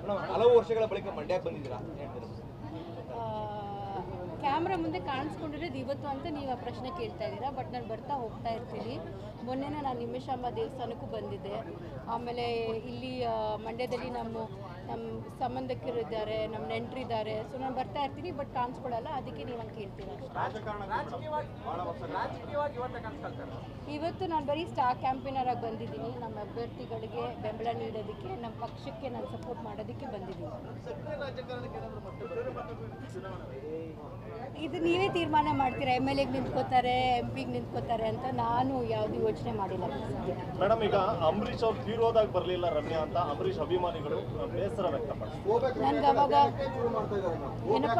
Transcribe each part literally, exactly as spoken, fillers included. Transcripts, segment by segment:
ಹಲವು ವರ್ಷಗಳ ಬಳಿಕ ಮಂಡ್ಯಕ್ಕೆ ಬಂದಿದ್ದೀರಾ ಹೇಳ್ತೀರಾ? ಕ್ಯಾಮ್ರಾ ಮುಂದೆ ಕಾಣಿಸ್ಕೊಂಡಿರೋದು ಇವತ್ತು ಅಂತ ನೀವು ಆ ಪ್ರಶ್ನೆ ಕೇಳ್ತಾ ಇದ್ದೀರಾ. ಬಟ್ ನಾನು ಬರ್ತಾ ಹೋಗ್ತಾ ಇರ್ತೀನಿ. ಮೊನ್ನೆನೇ ನಾನು ನಿಮಿಷಾಂಬ ದೇವಸ್ಥಾನಕ್ಕೂ ಬಂದಿದ್ದೆ. ಆಮೇಲೆ ಇಲ್ಲಿ ಮಂಡ್ಯದಲ್ಲಿ ನಮ್ಮ ನಮ್ಮ ಸಂಬಂಧಿಕರಿದ್ದಾರೆ, ನಮ್ಮ ನೆಂಟರಿದ್ದಾರೆ. ಸೊ ನಾನು ಬರ್ತಾ ಇರ್ತೀನಿ, ಬಟ್ ಕಾಣಿಸ್ಕೊಳ್ಳಲ್ಲ. ಅದಕ್ಕೆ ನೀವು ಹಂಗೆ ಕೇಳ್ತೀರಾ. ಇವತ್ತು ನಾನು ಬರೀ ಸ್ಟಾರ್ ಕ್ಯಾಂಪೇನರ್ ಆಗಿ ಬಂದಿದ್ದೀನಿ. ನಮ್ಮ ಅಭ್ಯರ್ಥಿಗಳಿಗೆ ಬೆಂಬಲ ನೀಡೋದಕ್ಕೆ, ನಮ್ಮ ಪಕ್ಷಕ್ಕೆ ನಾನು ಸಪೋರ್ಟ್ ಮಾಡೋದಕ್ಕೆ ಬಂದಿದ್ದೀನಿ. ಇದು ನೀವೇ ತೀರ್ಮಾನ ಮಾಡ್ತೀರಾ. ಎಮ್ ಎಲ್ ಎಗೆ ನಿಂತ್ಕೋತಾರೆ, ಎಂ ಪಿಗೆ ನಿಂತ್ಕೋತಾರೆ ಅಂತ ನಾನು ಯಾವುದು ಯೋಚನೆ ಮಾಡಿಲ್ಲ. ಮೇಡಮ್, ಈಗ ಅಂಬರೀಷ್ ಅವ್ರು ತೀರೋದಾಗ ಬರಲಿಲ್ಲ ರಮ್ಯಾ ಅಂತ ಅಂಬರೀಷ್ ಅಭಿಮಾನಿಗಳು ಬೇಸರ ವ್ಯಕ್ತಪಡಿಸ್ತಾರೆ. ನನ್ಗೆ ಅವಾಗ ಏನಪ್ಪ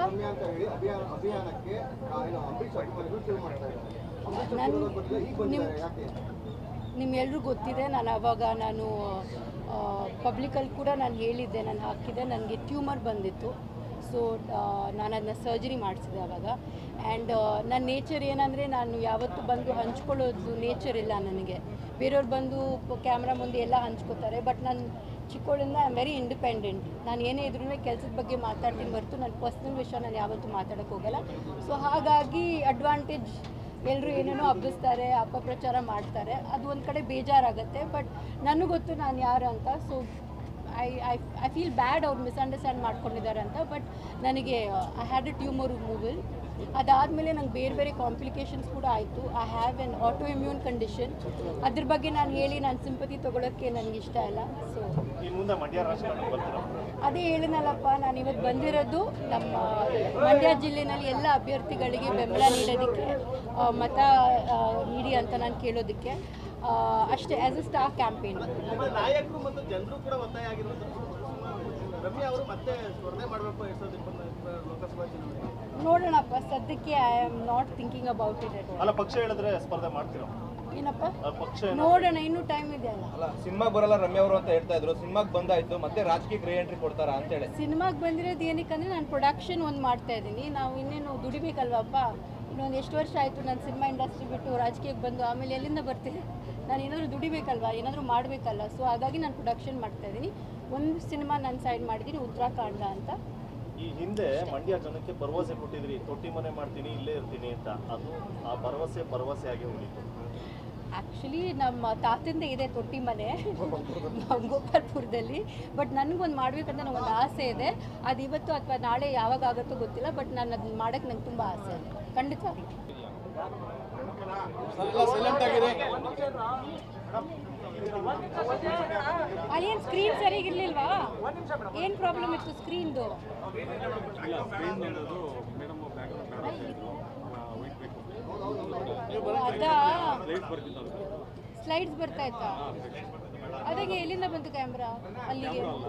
ನಿಮ್ಮ ನಿಮ್ಮೆಲ್ರಿಗೂ ಗೊತ್ತಿದೆ. ನಾನು ಅವಾಗ ನಾನು ಪಬ್ಲಿಕಲ್ಲಿ ಕೂಡ ನಾನು ಹೇಳಿದ್ದೆ, ನಾನು ಹಾಕಿದ್ದೆ. ನನಗೆ ಟ್ಯೂಮರ್ ಬಂದಿತ್ತು. ಸೊ ನಾನು ಅದನ್ನ ಸರ್ಜರಿ ಮಾಡಿಸಿದೆ ಅವಾಗ. ಆ್ಯಂಡ್ ನನ್ನ ನೇಚರ್ ಏನಂದರೆ, ನಾನು ಯಾವತ್ತೂ ಬಂದು ಹಂಚ್ಕೊಳ್ಳೋದು ನೇಚರ್ ಇಲ್ಲ ನನಗೆ. ಬೇರೆಯವ್ರು ಬಂದು ಕ್ಯಾಮ್ರಾ ಮುಂದೆ ಎಲ್ಲ ಹಂಚ್ಕೋತಾರೆ. ಬಟ್ ನಾನು ಚಿಕ್ಕವಳಿಂದ ಐ ಆಮ್ ವೆರಿ ಇಂಡಿಪೆಂಡೆಂಟ್. ನಾನು ಏನೇ ಇದ್ರೂ ಕೆಲಸದ ಬಗ್ಗೆ ಮಾತಾಡ್ತೀನಿ ಹೊರತು ನನ್ನ ಪರ್ಸ್ನಲ್ ವಿಷಯ ನಾನು ಯಾವತ್ತೂ ಮಾತಾಡೋಕ್ಕೆ ಹೋಗಲ್ಲ. ಸೊ ಹಾಗಾಗಿ ಅಡ್ವಾಂಟೇಜ್ ಎಲ್ಲರೂ ಏನೇನೋ ಹಬ್ಬಿಸ್ತಾರೆ, ಅಪಪ್ರಚಾರ ಮಾಡ್ತಾರೆ. ಅದು ಒಂದು ಕಡೆ ಬೇಜಾರಾಗುತ್ತೆ. ಬಟ್ ನನಗೆ ಗೊತ್ತು ನಾನು ಯಾರು ಅಂತ. So I I I feel bad ಅವ್ರು ಮಿಸ್ಅಂಡರ್ಸ್ಟ್ಯಾಂಡ್ ಮಾಡ್ಕೊಂಡಿದ್ದಾರೆ ಅಂತ. ಬಟ್ ನನಗೆ I had a tumour removal. ಅದಾದಮೇಲೆ ನಂಗೆ ಬೇರೆ ಬೇರೆ ಕಾಂಪ್ಲಿಕೇಶನ್ಸ್ ಕೂಡ ಆಯಿತು. I have an autoimmune condition. ಅದ್ರ ಬಗ್ಗೆ ನಾನು ಹೇಳಿ ನಾನು ಸಿಂಪತಿ ತೊಗೊಳೋಕ್ಕೆ ನನಗೆ ಇಷ್ಟ ಇಲ್ಲ. ಸೊ ಅದೇ ಹೇಳಿನಲ್ಲಪ್ಪ, ನಾನು ಇವತ್ತು ಬಂದಿರೋದು ನಮ್ಮ ಮಂಡ್ಯ ಜಿಲ್ಲೆಯಲ್ಲಿ ಎಲ್ಲ ಅಭ್ಯರ್ಥಿಗಳಿಗೆ ಬೆಂಬಲ ನೀಡೋದಕ್ಕೆ, ಮತ ನೀಡಿ ಅಂತ ನಾನು ಕೇಳೋದಕ್ಕೆ ಅಷ್ಟೇ. ಆ್ಯಸ್ ಎ ಸ್ಟಾರ್ ಕ್ಯಾಂಪೇನ್ ನಾಯಕರು ಮತ್ತು ಜನರು ಕೂಡ ಒತ್ತಾಯ ಆಗಿರೋದು ರಮ್ಯಾ ಅವರು ಮತ್ತೆ ಸ್ಪರ್ಧೆ ಮಾಡಬೇಕು ಎರಡ್ ಸಾವಿರದ ಇಪ್ಪತ್ನಾಲ್ಕು ಲೋಕಸಭಾ ಚುನಾವಣೆ. ನೋಡೋಣಪ್ಪ, ಸದ್ಯಕ್ಕೆ I am not thinking about it at all. ಅಲ್ಲ, ಪಕ್ಷ ಹೇಳಿದ್ರೆ ಸ್ಪರ್ಧೆ ಮಾಡ್ತೀರಾ? ಏನಪ್ಪ ನೋಡೋಣ, ಇನ್ನೂ ಟೈಮ್ ಇದೆ ಅಲ್ಲ. ಅಲ್ಲ, ಸಿನಿಮಾಗೆ ಬರಲ್ಲ ರಮ್ಯಾ ಅವರು ಅಂತ ಹೇಳ್ತಾ ಇದ್ರು. ಸಿನಿಮಾಗೆ ಬಂದಾಯ್ತು, ಮತ್ತೆ ರಾಜಕೀಯಕ್ಕೆ ರೀ ಎಂಟ್ರಿ ಕೊಡ್ತಾರಾ ಅಂತ ಹೇಳಿ. ಸಿನಿಮಾಗೆ ಬಂದಿರೋದು ಏನಕ್ಕಂದ್ರೆ ನಾನು ಪ್ರೊಡಕ್ಷನ್ ಒಂದು ಮಾಡ್ತಾ ಇದ್ದೀನಿ. ನಾವು ಇನ್ನೇನು ದುಡಿಬೇಕಲ್ವಪ್ಪ. ಇನ್ನೊಂದು ಎಷ್ಟು ವರ್ಷ ಆಯಿತು ನಾನು ಸಿನಿಮಾ ಇಂಡಸ್ಟ್ರಿ ಬಿಟ್ಟು ರಾಜಕೀಯಕ್ಕೆ ಬಂದು. ಆಮೇಲೆ ಎಲ್ಲಿಂದ ಬರ್ತೀನಿ? ನಾನು ಏನಾದರೂ ದುಡಿಬೇಕಲ್ವ, ಏನಾದರೂ ಮಾಡಬೇಕಲ್ಲ. ಸೊ ಹಾಗಾಗಿ ನಾನು ಪ್ರೊಡಕ್ಷನ್ ಮಾಡ್ತಾ ಇದ್ದೀನಿ. ಒಂದು ಸಿನಿಮಾ ನಾನು ಸೈಡ್ ಮಾಡಿದ್ದೀನಿ, ಉತ್ತರಾಖಂಡ ಅಂತ. ಈ ಹಿಂದೆ ಮಂಡ್ಯ ಜನಕ್ಕೆ ಭರವಸೆ ಕೊಟ್ಟಿದ್ರಿ, ತೊಟ್ಟಿ ಮನೆ ಮಾಡ್ತೀನಿ, ಇಲ್ಲೇ ಇರ್ತೀನಿ ಅಂತ. ಅದು ಆ ಭರವಸೆ ಭರವಸೆ ಆಗಿ ಉಳಿತು. ಆ್ಯಕ್ಚುಲಿ ನಮ್ಮ ತಾತಿಂದ ಇದೆ ತೊಟ್ಟಿ ಮನೆ ಗೋಪಾಲ್ಪುರದಲ್ಲಿ. ಬಟ್ ನನಗೊಂದು ಮಾಡಬೇಕಂತ ನನಗೊಂದು ಆಸೆ ಇದೆ. ಅದು ಇವತ್ತು ಅಥವಾ ನಾಳೆ ಯಾವಾಗ ಆಗುತ್ತೋ ಗೊತ್ತಿಲ್ಲ. ಬಟ್ ನಾನು ಅದನ್ನ ಮಾಡೋಕ್ಕೆ ನಂಗೆ ತುಂಬ ಆಸೆ ಇದೆ, ಖಂಡಿತ. ಅಲ್ಲಿ ಏನು ಸ್ಕ್ರೀನ್ ಸರಿಗಿರ್ಲಿಲ್ವಾ? ಏನು ಪ್ರಾಬ್ಲಮ್ ಇತ್ತು ಸ್ಕ್ರೀನ್ದು? ಅದಾ ಸ್ಲೈಡ್ಸ್ ಬರ್ತಾ ಇತ್ತಾ? ಅದಾಗೆ ಎಲ್ಲಿಂದ ಬಂತು ಕ್ಯಾಮ್ರಾ ಅಲ್ಲಿಗೆ?